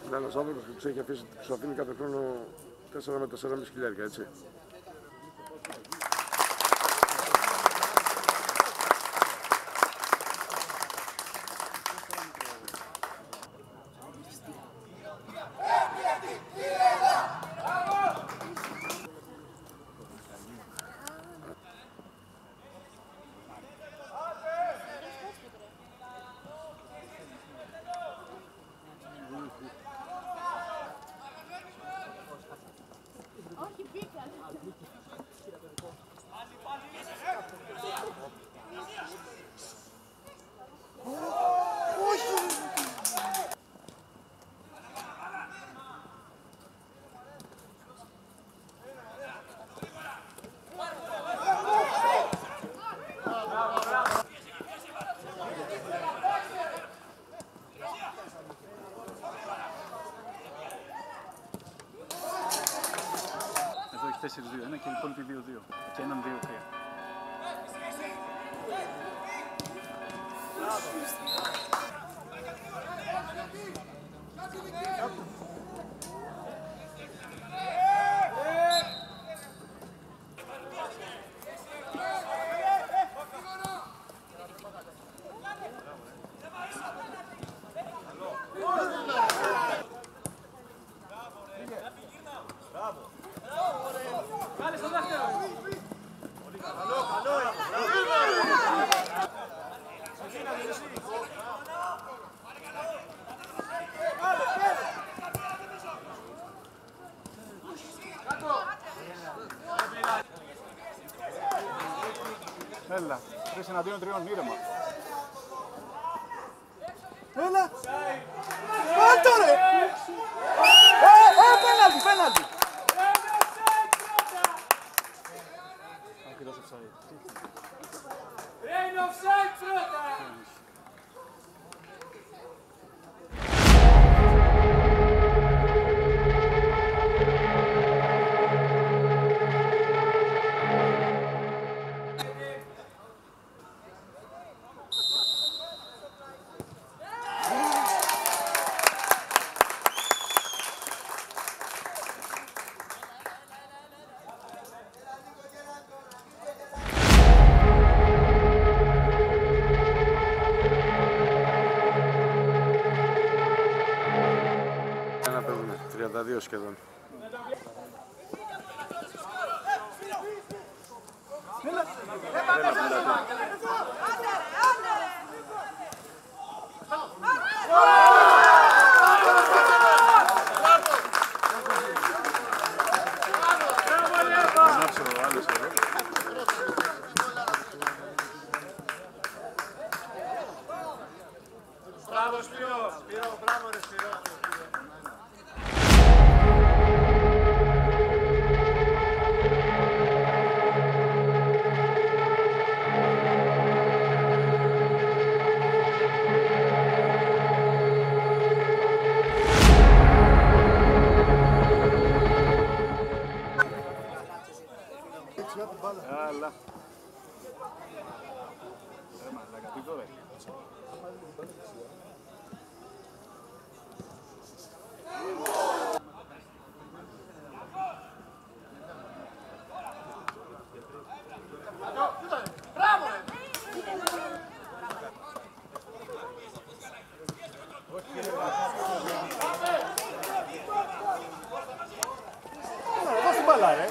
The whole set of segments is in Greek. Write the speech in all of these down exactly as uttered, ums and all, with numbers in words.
Είναι ένας άνθρωπος που τους έχει αφήσει, τους αφήνει κάθε χρόνο τέσσερα με τέσσερα και μισό χιλιάρικα, έτσι. τέσσερα δύο ένα και οι υπόλοιποι δύο δύο και έναν δύο τρία. Έλα, τρεις εναντίον τριών, ήρεμα. Έλα! Κάτω ρε! Ε, ε, πέναλτι, πέναλτι! Είναι offside πρώτα! τριάντα δύο σχεδόν. Μπράβο Σπύρο! Σπύρο, μπράβο ρε Σπύρο! Έλα. Ε, μαλάκα, τι τώρα έχει. Δώσε μπάλα, ρε.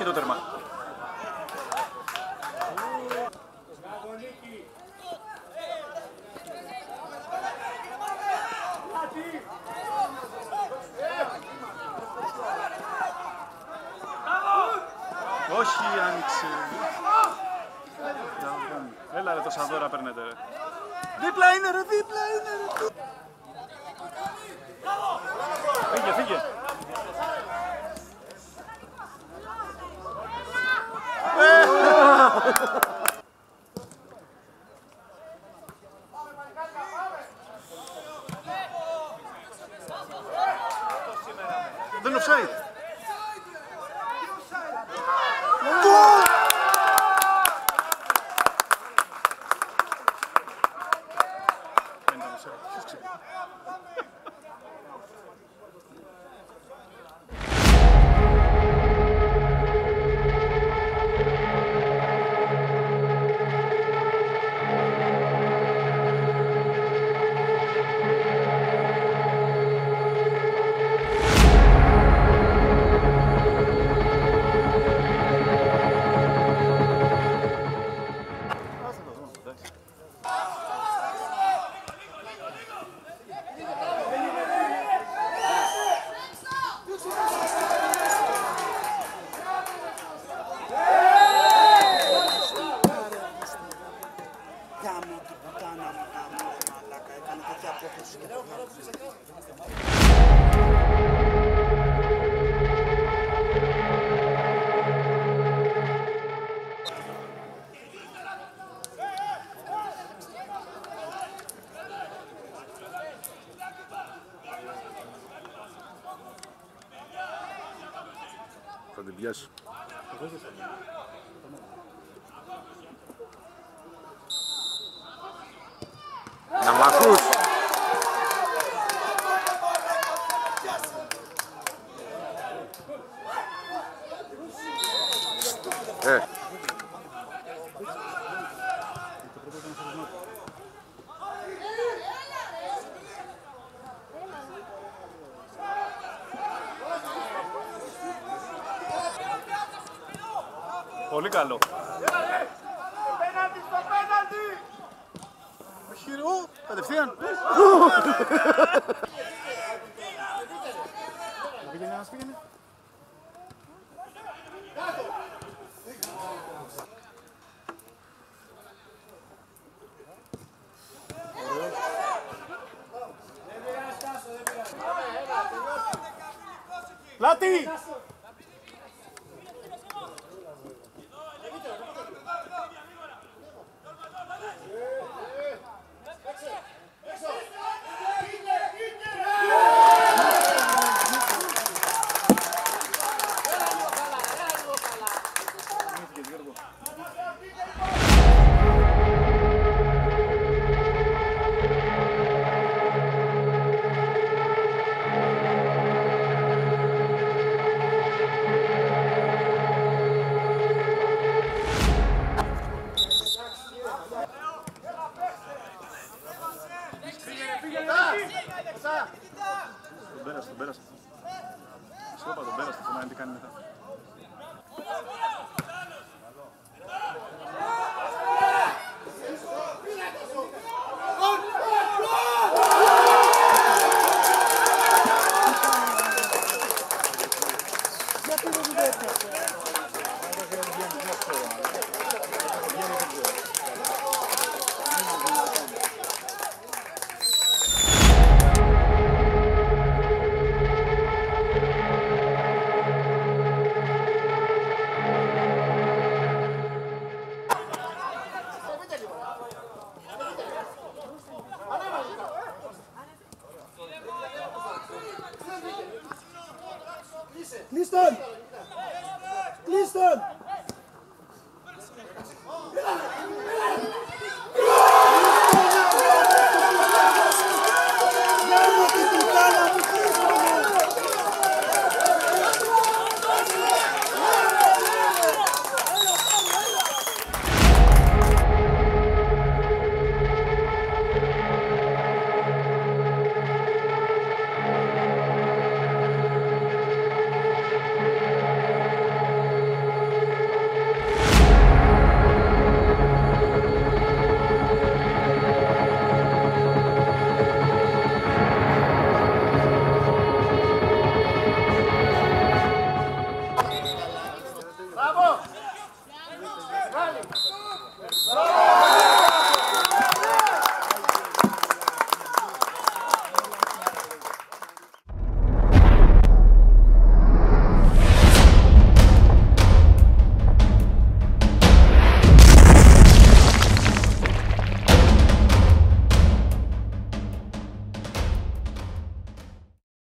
και το τέρμα. Όχι, άνοιξε. Έλα ρε, τόσα δώρα παίρνετε ρε. Δίπλα είναι ρε, δίπλα είναι ρε. Φύγε, φύγε. Δεν είναι offside. Θα την πιάσει. Να μ' ακούς. Ε. Πολύ καλό. Πέναλτι στο πέναλτι! Όχι ρε, ω, κατευθείαν. Πήγαινε ένας, πήγαινε. Πλάτη! Τον πέρασε, τον πέρασε. Σου είπα, τον πέρασε, το να τι κάνει μετά. Κλείστον!